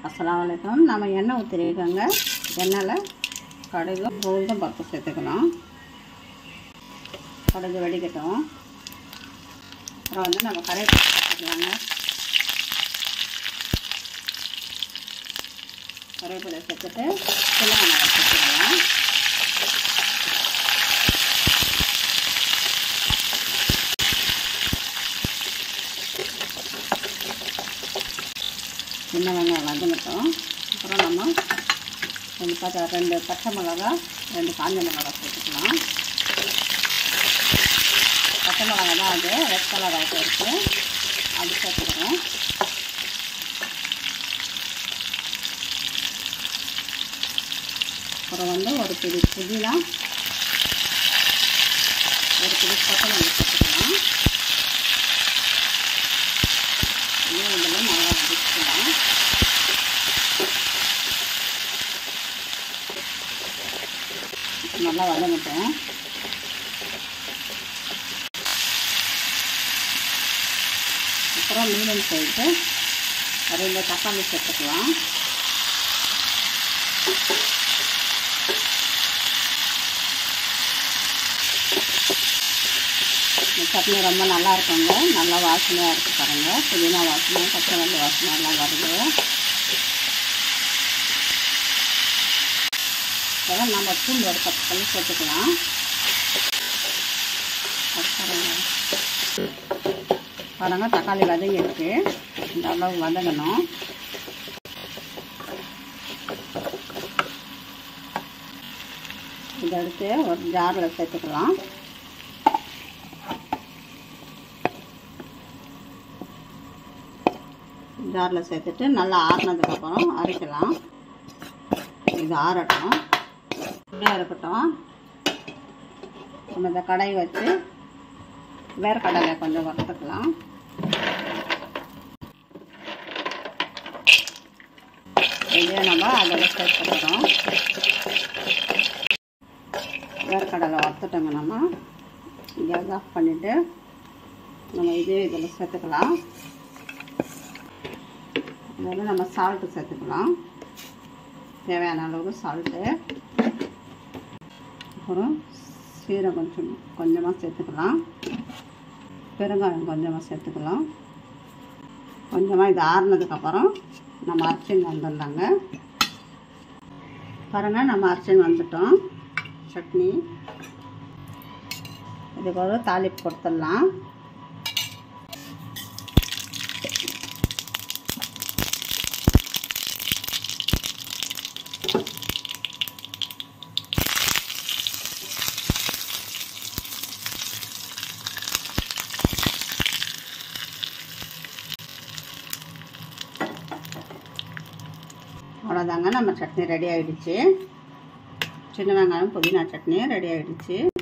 அஸ்ஸலாமு அலைக்கும். நம்ம எண்ணெய் ஊற்றிருக்கோங்க. எண்ணெயில் கடுகு உளுந்தம் பருப்பு சேர்த்துக்கலாம். கடுகு வெடிக்கட்டும். அப்புறம் வந்து நம்ம கருவேப்பிலை சேர்த்துக்கலாங்க. கருவேப்பிலை சேர்த்துட்டு சின்ன வெங்காயம் சேர்த்துக்கலாம். சின்ன வெங்காயம் வதங்கட்டும். அப்புறம் நம்ம ரெண்டு பச்சை மிளகா, 2 காஞ்ச மிளகா சேர்த்துக்கலாம். பச்சை மிளகா தான் அது ரெட் கலர் ஆகிட்டு இருக்குது, அது சேர்த்துக்கிறோம். அப்புறம் வந்து ஒரு பிடி புதினா, ஒரு பிடி கொத்தமல்லி சேர்த்துக்கலாம். இதெல்லாம் நல்லா வதக்கிக்கலாம். நல்லா வதங்கட்டும். அப்புறம் மீடியம் சைஸு 2 தக்காளி சேர்த்துக்கலாம். சட்னி ரொம்ப நல்லா இருக்குங்க. நல்லா வாசனையாக இருக்குது பாருங்கள். புதினா வாசனை, கொத்தமல்லி வாசனை எல்லாம் வருது. அதெல்லாம் நம்ம பூண்டு ஒரு 10 பல்லு சேர்த்துக்கலாம். பாருங்கள், தக்காளி வதங்கிருக்கு. இந்த அளவு வதங்கணும். இதை எடுத்து ஒரு ஜாரில் சேர்த்துக்கலாம். ஜாரில் சேர்த்துட்டு நல்லா ஆறினதுக்கப்புறம் அரைக்கலாம். இது ஆறட்டும், இப்படியே இருக்கட்டும். நம்ம இந்த கடாய் வச்சு வேர்க்கடலை கொஞ்சம் வறுத்துக்கலாம். இதே நம்ம அதில் சேர்த்துக்கிறோம். வேர்க்கடலை வறுத்துட்டோங்க. நம்ம கேஸ் ஆஃப் பண்ணிவிட்டு நம்ம இதே இதில் சேர்த்துக்கலாம். இதில் நம்ம சால்ட்டு சேர்த்துக்கலாம். தேவையான அளவு சால்ட்டு. அப்புறம் சீரகம் கொஞ்சமாக சேர்த்துக்கலாம். பெருங்காயம் கொஞ்சமாக சேர்த்துக்கலாம். கொஞ்சமாக இது ஆறுனதுக்கப்புறம் நம்ம அரைச்சின்னு வந்துடலாங்க. பாருங்கள், நம்ம அரைச்சின்னு வந்துட்டோம். சட்னி இதுக்கு ஒரு தாளிப்பு கொடுத்துடலாம். அவ்வளோதாங்க, நம்ம சட்னி ரெடி ஆகிடுச்சு. சின்ன வெங்காயம் புதினா சட்னி ரெடி ஆகிடுச்சு.